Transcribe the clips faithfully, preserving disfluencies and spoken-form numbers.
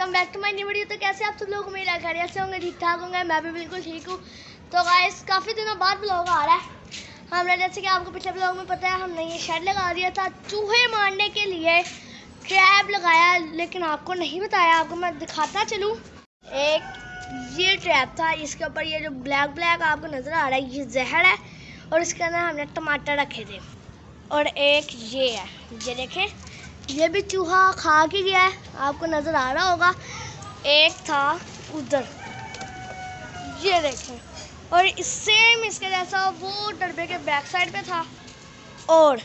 Welcome back to my new video. तो कैसे आप सब लोग उम्मीद है खैरियत से होंगे, ठीक ठाक होंगे। मैं भी बिल्कुल ठीक हूँ। तो गाइस काफ़ी दिनों बाद ब्लॉग आ रहा है। हमने जैसे कि आपको पिछले ब्लॉग में पता है, हमने ये शेड लगा दिया था चूहे मारने के लिए, ट्रैप लगाया, लेकिन आपको नहीं बताया। आपको मैं दिखाता चलूँ। एक ये ट्रैप था, इसके ऊपर ये जो ब्लैक ब्लैक आपको नज़र आ रहा है ये जहर है, और इसके अंदर हमने टमाटर रखे थे। और एक ये है, ये देखें, ये भी चूहा खा के गया है, आपको नज़र आ रहा होगा। एक था उधर, ये देखें, और सेम इसके जैसा वो डब्बे के बैक साइड पे था। और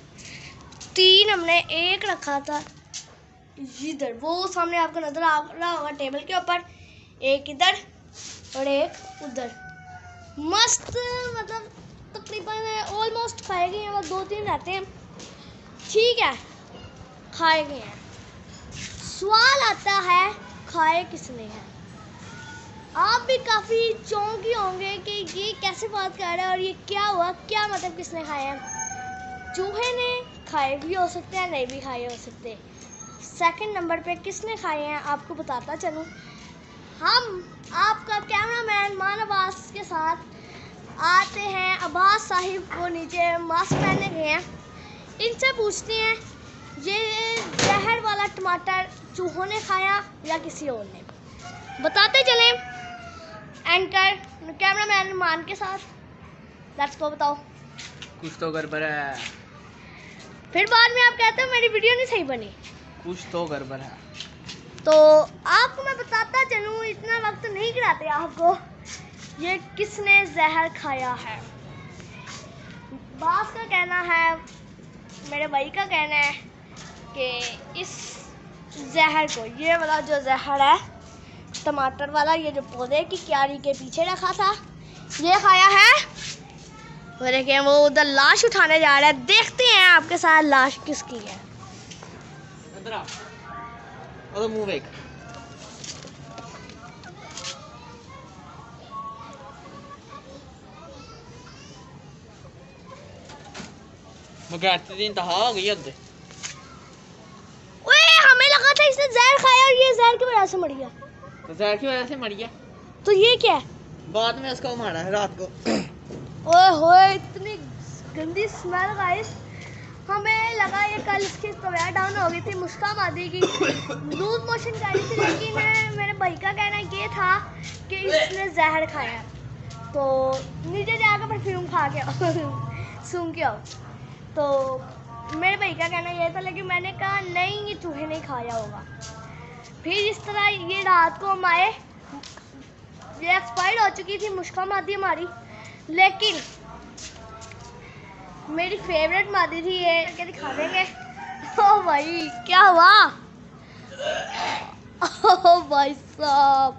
तीन हमने एक रखा था इधर, वो सामने आपको नज़र आ रहा होगा टेबल के ऊपर। एक इधर और एक उधर। मस्त, मतलब तकरीबन ऑलमोस्ट खाए गए हैं, वो दो तीन रहते हैं, ठीक है, खाए गए हैं। सवाल आता है खाए किसने हैं। आप भी काफ़ी चौंकी होंगे कि ये कैसे बात कर रहा है और ये क्या हुआ, क्या मतलब किसने खाए हैं। चूहे ने खाए भी हो सकते हैं, नहीं भी खाए हो सकते। सेकंड नंबर पे किसने खाए हैं आपको बताता चलूँ। हम आपका कैमरामैन मान अब्बास के साथ आते हैं। अब्बास साहिब को नीचे मास्क पहने गए हैं, इनसे पूछते हैं ये जहर वाला टमाटर चूहों ने खाया या किसी और ने। बताते चलें एंकर कैमरामैन मान के साथ। Let's go. बताओ। कुछ तो गड़बड़ है। फिर बाद में आप कहते हो मेरी वीडियो नहीं सही बनी। कुछ तो गड़बड़ है। तो आपको मैं बताता चलूँ, इतना वक्त नहीं गिराते आपको, ये किसने जहर खाया है। बास का कहना है, मेरे भाई का कहना है कि इस जहर को, ये वाला जो जहर है टमाटर वाला, ये जो पौधे की क्यारी के पीछे रखा था, ये खाया है। वो देखिए, वो उधर लाश उठाने जा रहा है। देखते हैं आपके साथ लाश किसकी है। इधर आ, और मुंह देख। दिन तो हो गई है। ओए, हमें लगा था इसने जहर खाया और ये जहर की वजह से मर गया। तो जहर की वजह से मर गया, तो ये क्या है? बाद में उसको मारा है रात को। ओए होए, इतनी गंदी स्मेल गाइस। हमें लगा ये कल इसकी तबीयत डाउन हो गई थी, मुश्का मादी की लूज मोशन कर रही थी, लेकिन मेरे भाई का कहना ये था कि इसने जहर खाया। तो नीचे जाकर परफ्यूम खा के सूंघ के आओ। तो मेरे भाई का कहना ये था, लेकिन मैंने कहा नहीं, ये चूहे नहीं खाया होगा। फिर इस तरह ये रात को हम आए, ये एक्सपायर्ड हो चुकी थी मुश्का मादी हमारी, लेकिन मेरी फेवरेट मादी थी, ये करके दिखा देंगे। ओ भाई क्या हुआ। ओ भाई साहब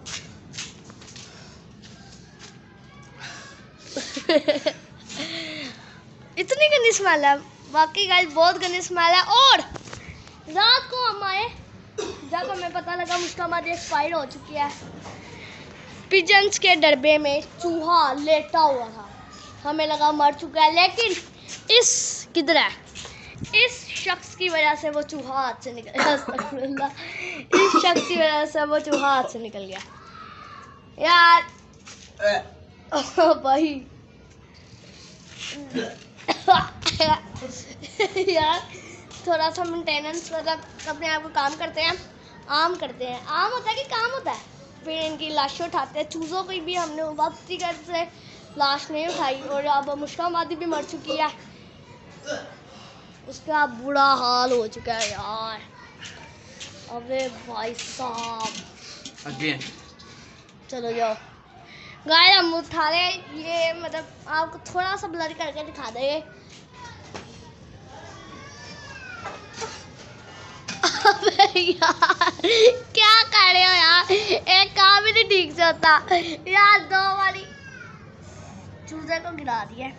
इतनी गंदी स्मेल है, वाकई गाइस बहुत गंदी स्मेल है। और रात को हम आए जब हमें पता लगा मुश्का मादी एक्सपायर हो चुकी है। पिजन्स के डब्बे में चूहा लेटा हुआ था, हमें लगा मर चुका है, लेकिन इस किधर है, इस शख्स की वजह से वो चूहा हाथ से निकल गया। अस्तगफुरुल्लाह, इस शख्स की वजह से वो चूहा हाथ से निकल गया यार। ओ भाई यार, थोड़ा सा मेंटेनेंस, मतलब अपने आप को काम करते हैं, आम करते हैं। आम होता है कि काम होता है। फिर इनकी लाशें उठाते हैं। चूज़ों की भी हमने वक्ती से लाश नहीं उठाई, और अब मुश्का मादी भी मर चुकी है, उसका बुरा हाल हो चुका है यार। अबे भाई साहब, अगेन चलो जाओ गाय, हम उठा रहे। ये मतलब आपको थोड़ा सा ब्लर करके दिखा देंगे। अबे यार क्या कर रहे हो यार, एक काम ही नहीं ठीक से होता यार। दो वाली चूजे को गिरा दिया।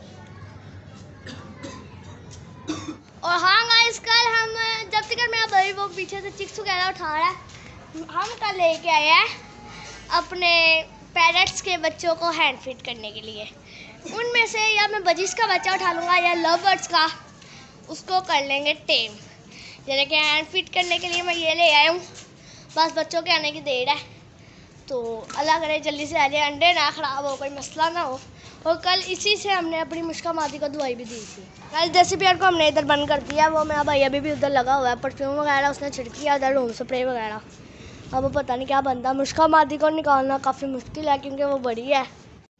और हाँ गाइस, कल हम जब तक मेरा भाई वो पीछे से चिक्स वगैरह उठा रहा है, हम कल लेके आए हैं अपने पैरट्स के बच्चों को हैंड फीड करने के लिए। उनमें से या मैं बजिस का बच्चा उठा लूँगा या लव बर्ड्स का, उसको कर लेंगे टेम। जैसे कि हैंड फीड करने के लिए मैं ये ले आया हूँ। बस बच्चों के आने की देर है, तो अल्लाह करे जल्दी से आ जाए, अंडे ना ख़राब हो, कोई मसला ना हो। और कल इसी से हमने अपनी मुश्का मादी को दवाई भी दी थी। कल देसी पेड़ को हमने इधर बंद कर दिया, वो मेरा भाई अभी भी उधर लगा हुआ है, परफ्यूम वगैरह उसने छिड़की है, उधर रूम स्प्रे वगैरह। अब वो पता नहीं क्या बनता। मुश्का मादी को निकालना काफ़ी मुश्किल है क्योंकि वो बड़ी है।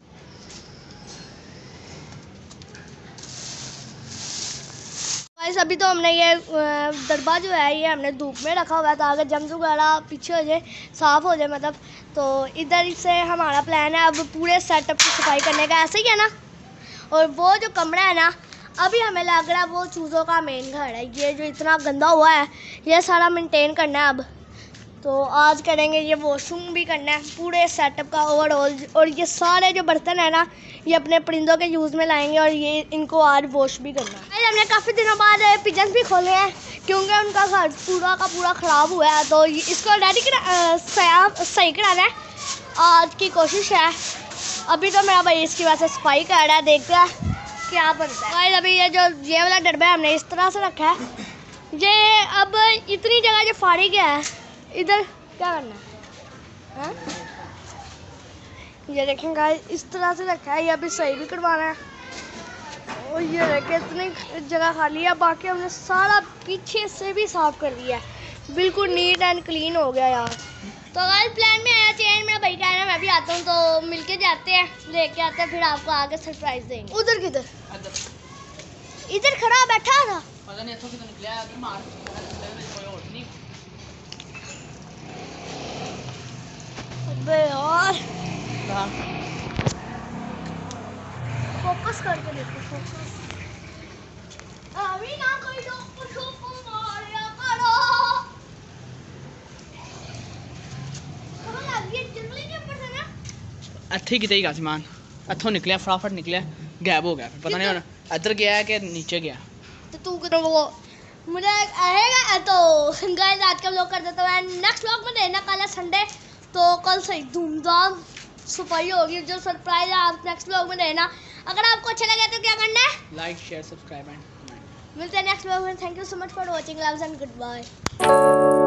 अभी तो हमने ये दरबा जो है ये हमने धूप में रखा हुआ है ताकि जम्स वगैरह पीछे हो जाए, साफ़ हो जाए मतलब। तो इधर से हमारा प्लान है अब पूरे सेटअप की सफाई करने का, ऐसे ही है ना। और वो जो कमरा है ना, अभी हमें लग रहा है वो चूज़ों का मेन घर है। ये जो इतना गंदा हुआ है ये सारा मेंटेन करना है अब। तो आज करेंगे, ये वॉशरूम भी करना है पूरे सेटअप का ओवरऑल। और ये सारे जो बर्तन है ना ये अपने परिंदों के यूज़ में लाएंगे और ये इनको आज वॉश भी करना है। हमने काफ़ी दिनों बाद पिजन्स भी खोले हैं क्योंकि उनका घर पूरा का पूरा ख़राब हुआ है, तो इसको रेडी करा सही कराना है, आज की कोशिश है। अभी तो मेरा भाई इसकी वजह से सफाई कर रहा है, देखते हैं क्या बनता है। भाई अभी ये जो ये वाला डब्बा है हमने इस तरह से रखा है। ये अब इतनी जगह जो फाड़ी गया है इधर क्या करना है, हाँ? ये देखें गाइस इस तरह से रखा है, ये अभी सही भी करवाना है। और ये देखें इतनी जगह खाली है, बाकी हमने सारा पीछे से भी साफ कर दिया है, बिल्कुल नीट एंड क्लीन हो गया यार। तो गाइस प्लान में आया चेंज, मेरा भाई कह रहा है मैं भी आता हूँ, तो मिलके जाते हैं, लेके आते हैं, फिर आपको आगे सरप्राइज देंगे। उधर किधर? इधर खड़ा बैठा था, पता नहीं तो निकला है अभी मार कोई और नहीं। अबे यार फोकस करके देखो, फोकस अभी ना कोई लोग पुशो को मारिया करो। समझ आ गई जंगली के ऊपर से ना अच्छी कितनी का सामान अच्छो निकले, फटाफट निकले, गैब हो गया, पता नहीं इधर गया है कि नीचे गया। तो तू करो वो मुझे आएगा। तो गाइस आज का व्लॉग कर देता हूं, नेक्स्ट व्लॉग में देना कल है संडे, तो कल सही धूमधाम सफाई होगी। जो सरप्राइज है आप नेक्स्ट व्लॉग में देना। अगर आपको अच्छा लगे तो क्या करना है, like share subscribe and comment. मिलते हैं नेक्स्ट व्लॉग में। Thank you so much for watching, loves and good bye.